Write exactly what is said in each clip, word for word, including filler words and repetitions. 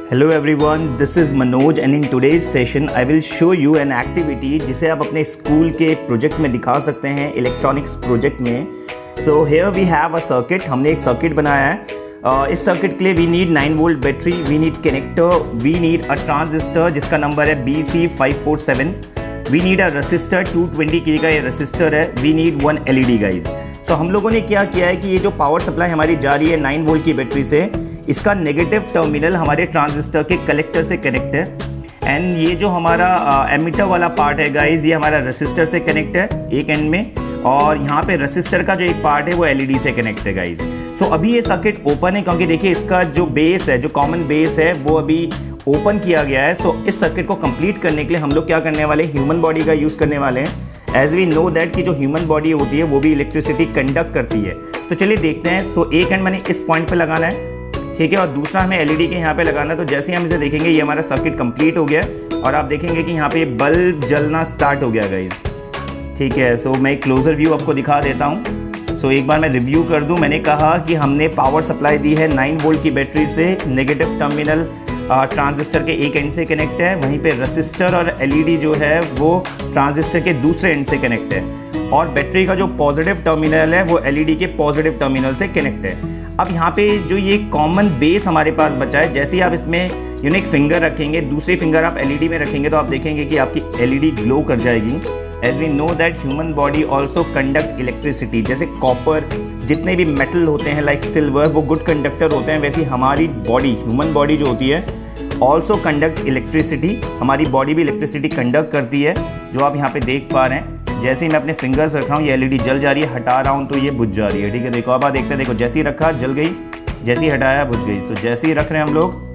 Hello everyone, this is Manoj and in today's session I will show you an activity जिसे आप अपने school के project में दिखा सकते हैं, इलेक्ट्रॉनिक्स प्रोजेक्ट में। So here we have a circuit, हमने एक सर्किट बनाया है। uh, इस सर्किट के लिए we need nine volt battery, we need connector, we need a transistor जिसका नंबर है B C five four seven, we need a resistor, two twenty K का ये resistor है, we need one L E D guys। So हम लोगों ने क्या किया है कि ये जो पावर सप्लाई हमारी जा रही है नाइन वोल्ट की बैटरी से, इसका नेगेटिव टर्मिनल हमारे ट्रांजिस्टर के कलेक्टर से कनेक्ट है एंड ये जो हमारा एमिटर वाला पार्ट है गाइज ये हमारा रेसिस्टर से कनेक्ट है एक एंड में, और यहाँ पे रेसिस्टर का जो एक पार्ट है वो एलईडी से कनेक्ट है गाइज। सो so, अभी ये सर्किट ओपन है क्योंकि देखिए इसका जो बेस है, जो कॉमन बेस है वो अभी ओपन किया गया है। सो so, इस सर्किट को कंप्लीट करने के लिए हम लोग क्या करने वाले हैं, ह्यूमन बॉडी का यूज़ करने वाले हैं। एज वी नो दैट कि जो ह्यूमन बॉडी होती है वो भी इलेक्ट्रिसिटी कंडक्ट करती है। तो चलिए देखते हैं। सो so, एक एंड मैंने इस पॉइंट पे लगाना है, ठीक है, और दूसरा हमें एलईडी के यहाँ पे लगाना है। तो जैसे ही हम इसे देखेंगे ये हमारा सर्किट कंप्लीट हो गया और आप देखेंगे कि यहाँ पे बल्ब जलना स्टार्ट हो गया गाइज, ठीक है। सो so, मैं एक क्लोजर व्यू आपको दिखा देता हूँ। सो so, एक बार मैं रिव्यू कर दूँ। मैंने कहा कि हमने पावर सप्लाई दी है नाइन वोल्ट की बैटरी से, नेगेटिव टर्मिनल ट्रांजिस्टर के एक एंड से कनेक्ट है, वहीं पे रेसिस्टर और एलईडी जो है वो ट्रांजिस्टर के दूसरे एंड से कनेक्ट है, और बैटरी का जो पॉजिटिव टर्मिनल है वो एलईडी के पॉजिटिव टर्मिनल से कनेक्ट है। अब यहाँ पे जो ये कॉमन बेस हमारे पास बचा है, जैसे ही आप इसमें यूनिक फिंगर रखेंगे, दूसरी फिंगर आप एलईडी में रखेंगे तो आप देखेंगे कि आपकी एलईडी ग्लो कर जाएगी। As we know that human body also conduct electricity. जैसे कॉपर, जितने भी मेटल होते हैं लाइक सिल्वर, वो गुड कंडक्टर होते हैं, वैसे हमारी बॉडी, ह्यूमन बॉडी जो होती है ऑल्सो कंडक्ट इलेक्ट्रिसिटी। हमारी बॉडी भी इलेक्ट्रिसिटी कंडक्ट करती है, जो आप यहाँ पे देख पा रहे हैं। जैसे ही मैं अपने फिंगर्स रख रहा हूँ ये एलईडी जल जा रही है, हटा रहा हूँ तो ये बुझ जा रही है, ठीक है। देखो अब आप देखते हैं, देखो जैसे ही रखा जल गई, जैसे ही हटाया बुझ गई। सो जैसे ही रख रहे हैं हम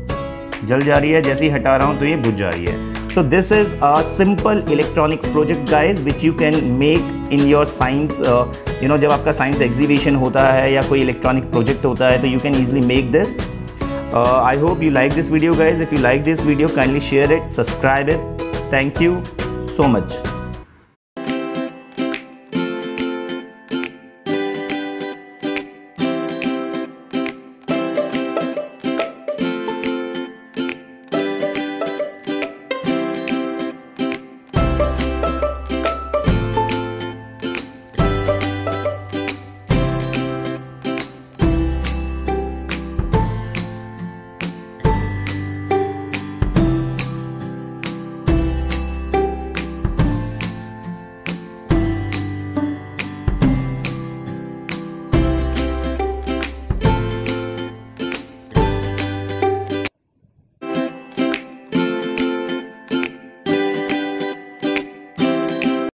लोग जल जा रही है, जैसे ही हटा रहा हूँ तो ये बुझ जा रही है। So this is a simple electronic project guys which you can make in your science. You know जब आपका साइंस एग्जीबिशन होता है या कोई इलेक्ट्रॉनिक प्रोजेक्ट होता है तो you can easily make this. I hope you like this video guys. If you like this video kindly share it, subscribe it. Thank you so much.